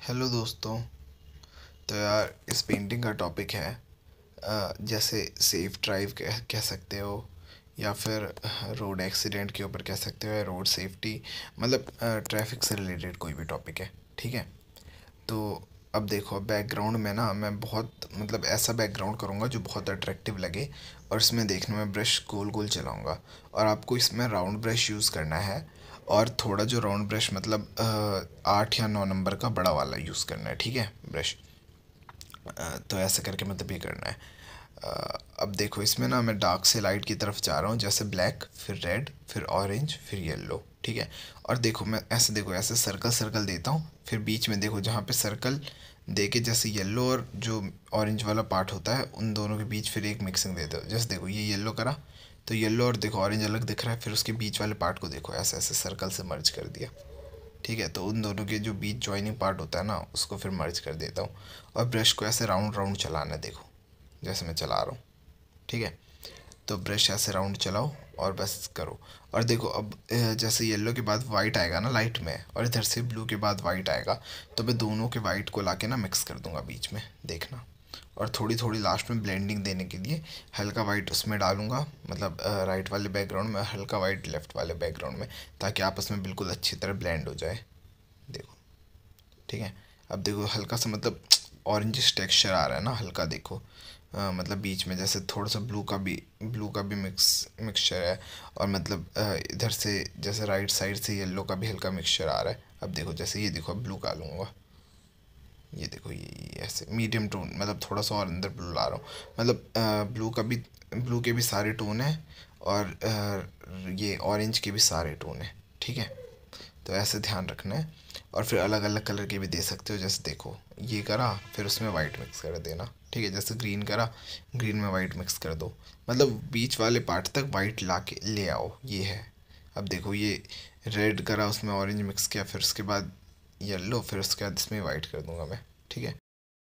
Hello दोस्तों। तो यार इस पेंटिंग का टॉपिक है जैसे सेफ ड्राइव कह सकते हो, या फिर रोड एक्सीडेंट के ऊपर कह सकते हो, या रोड सेफ्टी, मतलब ट्रैफिक से रिलेटेड कोई भी टॉपिक है। ठीक है। तो अब देखो, बैकग्राउंड में ना मैं बहुत मतलब ऐसा बैकग्राउंड करूँगा जो बहुत अट्रैक्टिव लगे, और इसमें देखने में ब्रश गोल गोल चलाऊँगा, और आपको इसमें राउंड ब्रश यूज़ करना है। और थोड़ा जो राउंड ब्रश मतलब 8 या 9 नंबर का बड़ा वाला यूज़ करना है। ठीक है, ब्रश। तो ऐसा करके मतलब ये करना है। अब देखो, इसमें ना मैं डार्क से लाइट की तरफ जा रहा हूँ, जैसे ब्लैक, फिर रेड, फिर ऑरेंज, फिर येलो। ठीक है। और देखो मैं ऐसे, देखो ऐसे सर्कल सर्कल देता हूँ, फिर बीच में देखो जहाँ पे सर्कल दे के जैसे येलो और जो ऑरेंज वाला पार्ट होता है उन दोनों के बीच फिर एक मिक्सिंग दे दो। जैसे देखो ये येलो करा तो येलो और देखो ऑरेंज अलग दिख रहा है, फिर उसके बीच वाले पार्ट को देखो ऐसे ऐसे सर्कल से मर्ज कर दिया। ठीक है, तो उन दोनों के जो बीच जॉइनिंग पार्ट होता है ना उसको फिर मर्ज कर देता हूँ। और ब्रश को ऐसे राउंड राउंड चलाना है, देखो जैसे मैं चला रहा हूँ। ठीक है। तो ब्रश ऐसे राउंड चलाओ और बस करो। और देखो अब जैसे येलो के बाद वाइट आएगा ना लाइट में, और इधर से ब्लू के बाद वाइट आएगा, तो मैं दोनों के वाइट को लाके ना मिक्स कर दूंगा बीच में, देखना। और थोड़ी थोड़ी लास्ट में ब्लेंडिंग देने के लिए हल्का वाइट उसमें डालूंगा, मतलब राइट वाले बैकग्राउंड में, हल्का वाइट लेफ्ट वाले बैकग्राउंड में, ताकि आपस में बिल्कुल अच्छी तरह ब्लेंड हो जाए। देखो। ठीक है। अब देखो हल्का सा मतलब ऑरेंजिश टेक्सचर आ रहा है ना, हल्का देखो। मतलब बीच में जैसे थोड़ा सा ब्लू का भी मिक्सचर है। और मतलब इधर से जैसे राइट साइड से येलो का भी हल्का मिक्सचर आ रहा है। अब देखो जैसे ये देखो, अब ब्लू का लूँगा। ये देखो ये ऐसे मीडियम टोन, मतलब थोड़ा सा और अंदर ब्लू ला रहा हूँ। मतलब ब्लू के भी सारे टोन हैं, और ये ऑरेंज के भी सारे टोन हैं। ठीक है। तो ऐसे ध्यान रखना है। और फिर अलग अलग कलर के भी दे सकते हो, जैसे देखो ये करा फिर उसमें वाइट मिक्स कर देना। ठीक है, जैसे ग्रीन करा, ग्रीन में वाइट मिक्स कर दो। मतलब बीच वाले पार्ट तक वाइट ला के ले आओ, ये है। अब देखो ये रेड करा, उसमें ऑरेंज मिक्स किया, फिर उसके बाद येलो, फिर उसके बाद इसमें वाइट कर दूंगा मैं। ठीक है।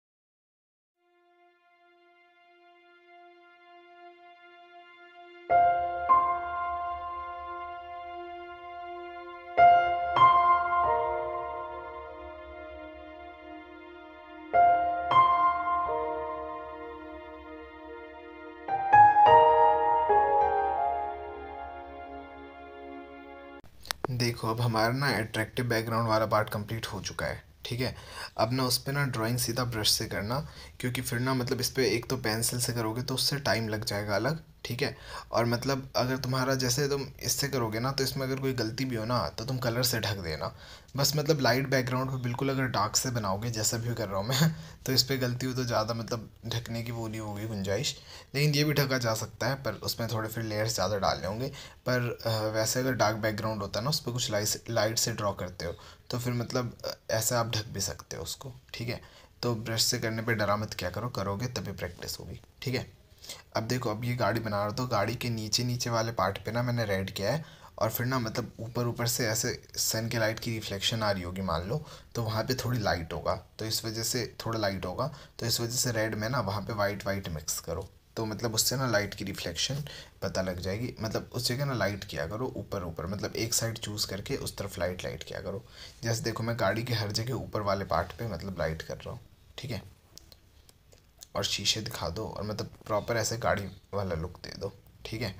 देखो अब हमारा ना अट्रैक्टिव बैकग्राउंड वाला पार्ट कंप्लीट हो चुका है। ठीक है। अब ना उस पर ना ड्राइंग सीधा ब्रश से करना, क्योंकि फिर ना मतलब इस पर एक तो पेंसिल से करोगे तो उससे टाइम लग जाएगा अलग। ठीक है। और मतलब अगर तुम्हारा जैसे तुम इससे करोगे ना, तो इसमें अगर कोई गलती भी हो ना तो तुम कलर से ढक देना। बस मतलब लाइट बैकग्राउंड पे बिल्कुल अगर डार्क से बनाओगे जैसा भी कर रहा हूँ मैं तो इस पर गलती हो तो ज़्यादा मतलब ढकने की वो नहीं होगी गुंजाइश। लेकिन ये भी ढका जा सकता है, पर उसमें थोड़े फिर लेयर्स ज़्यादा डालने होंगे। पर वैसे अगर डार्क बैकग्राउंड होता है ना, उस पर कुछ लाइट से ड्रॉ करते हो, तो फिर मतलब ऐसे आप ढक भी सकते हो उसको। ठीक है। तो ब्रश से करने पे डरा मत, क्या करो, करोगे तभी प्रैक्टिस होगी। ठीक है। अब देखो, अब ये गाड़ी बना रहा, तो गाड़ी के नीचे नीचे वाले पार्ट पे ना मैंने रेड किया है। और फिर ना मतलब ऊपर ऊपर से ऐसे सन के लाइट की रिफ्लेक्शन आ रही होगी मान लो, तो वहाँ पे थोड़ी लाइट होगा, तो इस वजह से थोड़ा लाइट होगा। तो इस वजह से रेड में ना वहाँ पे वाइट वाइट मिक्स करो, तो मतलब उससे ना लाइट की रिफ्लेक्शन पता लग जाएगी। मतलब उस जगह ना लाइट किया करो ऊपर ऊपर, मतलब एक साइड चूज़ करके उस तरफ लाइट लाइट किया करो। जैसे देखो मैं गाड़ी के हर जगह ऊपर वाले पार्ट पे मतलब लाइट कर रहा हूँ। ठीक है। और शीशे दिखा दो, और मतलब प्रॉपर ऐसे गाड़ी वाला लुक दे दो। ठीक है।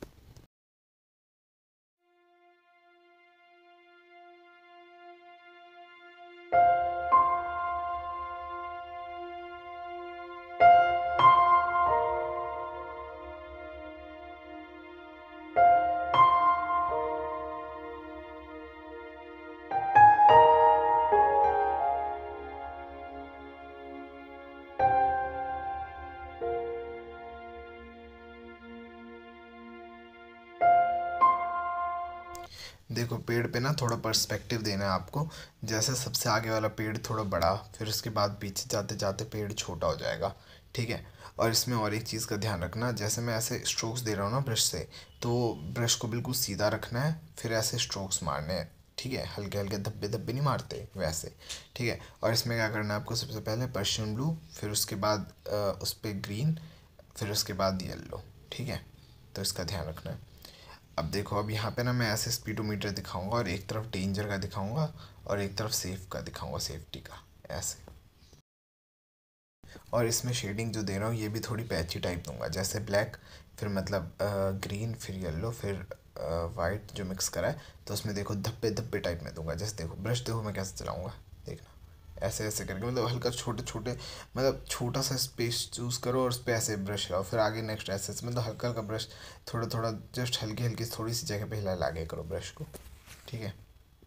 देखो पेड़ पे ना थोड़ा पर्सपेक्टिव देना है आपको। जैसे सबसे आगे वाला पेड़ थोड़ा बड़ा, फिर उसके बाद पीछे जाते जाते पेड़ छोटा हो जाएगा। ठीक है। और इसमें और एक चीज़ का ध्यान रखना, जैसे मैं ऐसे स्ट्रोक्स दे रहा हूँ ना ब्रश से, तो ब्रश को बिल्कुल सीधा रखना है, फिर ऐसे स्ट्रोक्स मारने हैं। ठीक है, हल्के हल्के धब्बे धब्बे नहीं मारते वैसे। ठीक है। और इसमें क्या करना है आपको, सबसे पहले पर्शियन ब्लू, फिर उसके बाद उस पर ग्रीन, फिर उसके बाद येलो। ठीक है। तो इसका ध्यान रखना है। अब देखो, अब यहाँ पे ना मैं ऐसे स्पीडोमीटर दिखाऊंगा, और एक तरफ डेंजर का दिखाऊंगा और एक तरफ सेफ का दिखाऊंगा, सेफ्टी का। ऐसे। और इसमें शेडिंग जो दे रहा हूँ ये भी थोड़ी पैची टाइप दूंगा, जैसे ब्लैक, फिर मतलब ग्रीन, फिर येलो, फिर वाइट जो मिक्स करा है, तो उसमें देखो धब्बे धब्बे टाइप में दूंगा। जैसे देखो ब्रश देखो मैं कैसे चलाऊंगा, देखना ऐसे ऐसे करके, मतलब हल्का छोटे छोटे, मतलब छोटा सा स्पेस चूज़ करो और उस पर ऐसे ब्रश लाओ, फिर आगे नेक्स्ट ऐसे ऐसे, मतलब हल्का हल्का ब्रश, थोड़ा थोड़ा जस्ट हल्की हल्की थोड़ी सी जगह पे हिला लागे करो ब्रश को, ठीक है।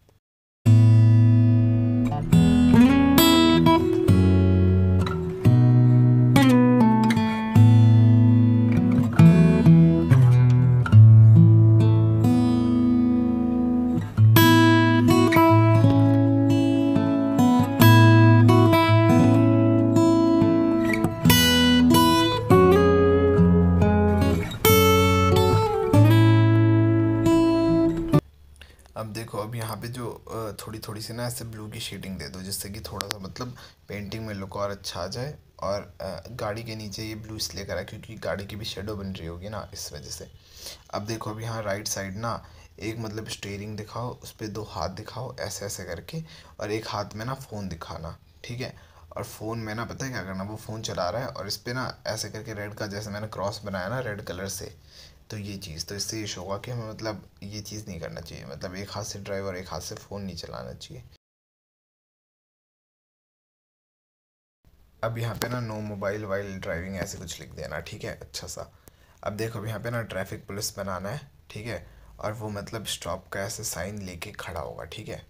अब देखो, अब यहाँ पे जो थोड़ी थोड़ी सी ना ऐसे ब्लू की शेडिंग दे दो, जिससे कि थोड़ा सा मतलब पेंटिंग में लुक और अच्छा आ जाए। और गाड़ी के नीचे ये ब्लू इसलिए करा क्योंकि गाड़ी की भी शेडो बन रही होगी ना, इस वजह से। अब देखो, अब यहाँ राइट साइड ना एक मतलब स्टेयरिंग दिखाओ, उस पर दो हाथ दिखाओ ऐसे ऐसे करके, और एक हाथ में ना फ़ोन दिखाना, ठीक है। और फ़ोन में ना पता है क्या करना, वो फ़ोन चला रहा है और इस पर ना ऐसे करके रेड का, जैसे मैंने क्रॉस बनाया ना रेड कलर से, तो ये चीज़, तो इससे ये शो होगा कि हमें मतलब ये चीज़ नहीं करना चाहिए, मतलब एक हाथ से ड्राइव और एक हाथ से फ़ोन नहीं चलाना चाहिए। अब यहाँ पे ना नो मोबाइल वाइल ड्राइविंग ऐसे कुछ लिख देना, ठीक है, अच्छा सा। अब देखो, अब यहाँ पे ना ट्रैफिक पुलिस बनाना है, ठीक है। और वो मतलब स्टॉप का ऐसे साइन लेके खड़ा होगा, ठीक है।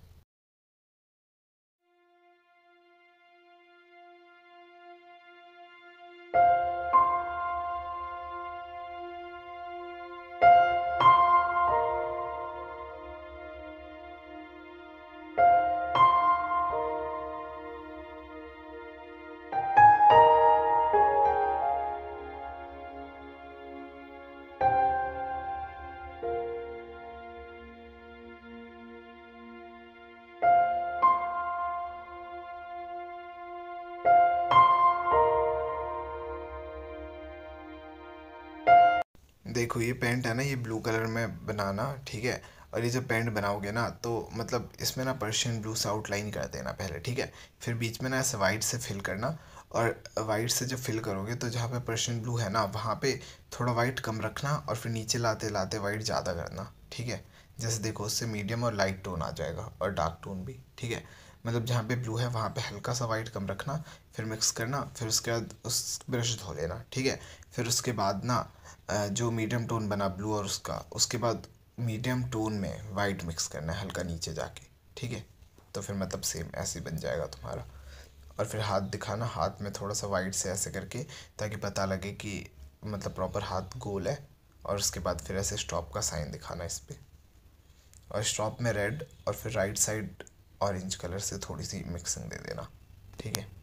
देखो ये पेंट है ना, ये ब्लू कलर में बनाना, ठीक है। और ये जब पेंट बनाओगे ना, तो मतलब इसमें ना पर्शियन ब्लू से आउटलाइन कर देना पहले, ठीक है। फिर बीच में ना ऐसे वाइट से फिल करना। और वाइट से जब फिल करोगे तो जहाँ पे पर्शियन ब्लू है ना, वहाँ पे थोड़ा वाइट कम रखना, और फिर नीचे लाते लाते वाइट ज़्यादा करना, ठीक है। जैसे देखो, उससे मीडियम और लाइट टोन आ जाएगा, और डार्क टोन भी, ठीक है। मतलब जहाँ पे ब्लू है वहाँ पे हल्का सा वाइट कम रखना, फिर मिक्स करना, फिर उसके बाद उस ब्रश धो लेना, ठीक है। फिर उसके बाद ना जो मीडियम टोन बना ब्लू और उसका, उसके बाद मीडियम टोन में वाइट मिक्स करना है हल्का नीचे जाके, ठीक है। तो फिर मतलब सेम ऐसे ही बन जाएगा तुम्हारा। और फिर हाथ दिखाना, हाथ में थोड़ा सा वाइट से ऐसे करके, ताकि पता लगे कि मतलब प्रॉपर हाथ गोल है। और उसके बाद फिर ऐसे स्टॉप का साइन दिखाना इस पर, और स्टॉप में रेड, और फिर राइट साइड ऑरेंज कलर से थोड़ी सी मिक्सिंग दे देना, ठीक है।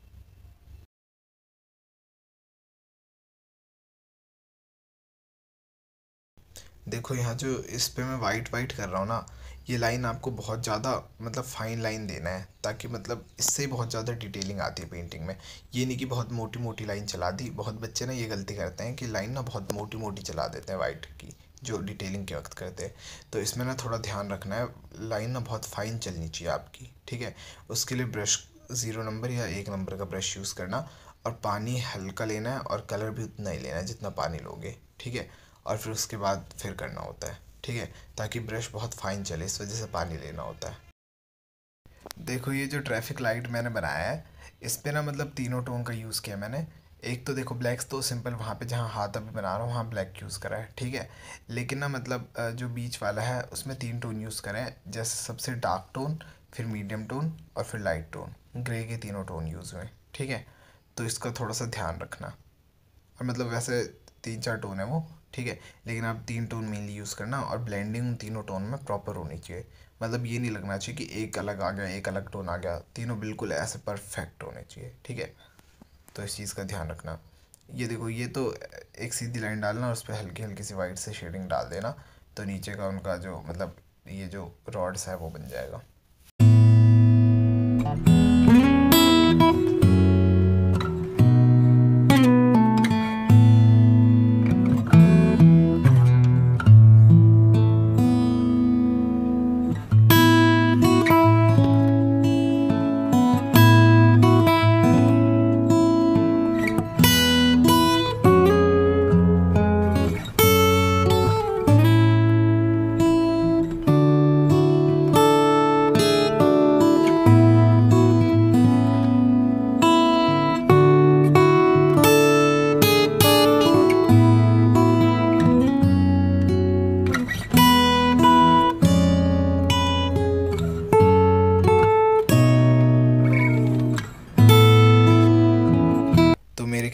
देखो यहाँ जो इस पे मैं वाइट वाइट कर रहा हूँ ना, ये लाइन आपको बहुत ज़्यादा मतलब फाइन लाइन देना है, ताकि मतलब इससे ही बहुत ज़्यादा डिटेलिंग आती है पेंटिंग में। ये नहीं कि बहुत मोटी मोटी लाइन चला दी, बहुत बच्चे ना ये गलती करते हैं कि लाइन ना बहुत मोटी मोटी चला देते हैं वाइट की, जो डिटेलिंग के वक्त करते हैं। तो इसमें ना थोड़ा ध्यान रखना है, लाइन ना बहुत फाइन चलनी चाहिए आपकी, ठीक है। उसके लिए ब्रश 0 नंबर या 1 नंबर का ब्रश यूज़ करना, और पानी हल्का लेना है, और कलर भी उतना ही लेना है जितना पानी लोगे, ठीक है। और फिर उसके बाद फिर करना होता है, ठीक है, ताकि ब्रश बहुत फाइन चले, इस वजह से पानी लेना होता है। देखो ये जो ट्रैफिक लाइट मैंने बनाया है, इस पे ना मतलब तीनों टोन का यूज़ किया मैंने। एक तो देखो ब्लैक्स तो सिंपल, वहाँ पे जहाँ हाथ अभी बना रहा हूँ वहाँ ब्लैक यूज़ करा है, ठीक है। लेकिन ना मतलब जो बीच वाला है उसमें 3 टोन यूज़ करें हैं, जैसे सबसे डार्क टोन, फिर मीडियम टोन, और फिर लाइट टोन, ग्रे के तीनों टोन यूज़ हुए, ठीक है। तो इसका थोड़ा सा ध्यान रखना। और मतलब वैसे 3 4 टोन है वो, ठीक है। लेकिन आप 3 टोन मेनली यूज़ करना, और ब्लेंडिंग उन तीनों टोन में प्रॉपर होनी चाहिए। मतलब ये नहीं लगना चाहिए कि एक अलग आ गया, एक अलग टोन आ गया, तीनों बिल्कुल ऐसे परफेक्ट होने चाहिए, ठीक है। तो इस चीज़ का ध्यान रखना। ये देखो, ये तो एक सीधी लाइन डालना और उस पर हल्की हल्की सी वाइट से शेडिंग डाल देना, तो नीचे का उनका जो मतलब ये जो रॉड्स है वो बन जाएगा।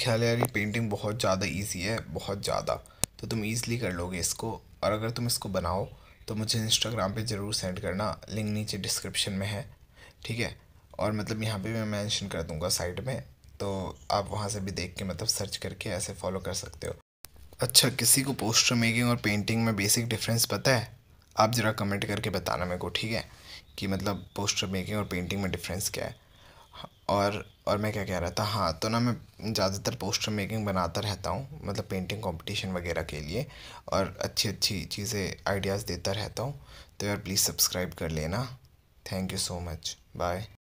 ख्याल है यार ये पेंटिंग बहुत ज़्यादा इजी है, बहुत ज़्यादा। तो तुम इजीली कर लोगे इसको। और अगर तुम इसको बनाओ तो मुझे इंस्टाग्राम पे ज़रूर सेंड करना, लिंक नीचे डिस्क्रिप्शन में है, ठीक है। और मतलब यहाँ पे मैं मेंशन कर दूँगा साइड में, तो आप वहाँ से भी देख के मतलब सर्च करके ऐसे फॉलो कर सकते हो। अच्छा, किसी को पोस्टर मेकिंग और पेंटिंग में बेसिक डिफरेंस पता है? आप ज़रा कमेंट करके बताना मेरे को, ठीक है, कि मतलब पोस्टर मेकिंग और पेंटिंग में डिफरेंस क्या है। और मैं क्या कह रहा था, हाँ, तो ना मैं ज़्यादातर पोस्टर मेकिंग बनाता रहता हूँ, मतलब पेंटिंग कंपटीशन वगैरह के लिए, और अच्छी अच्छी चीज़ें आइडियाज़ देता रहता हूँ। तो यार प्लीज़ सब्सक्राइब कर लेना। Thank you so much, bye.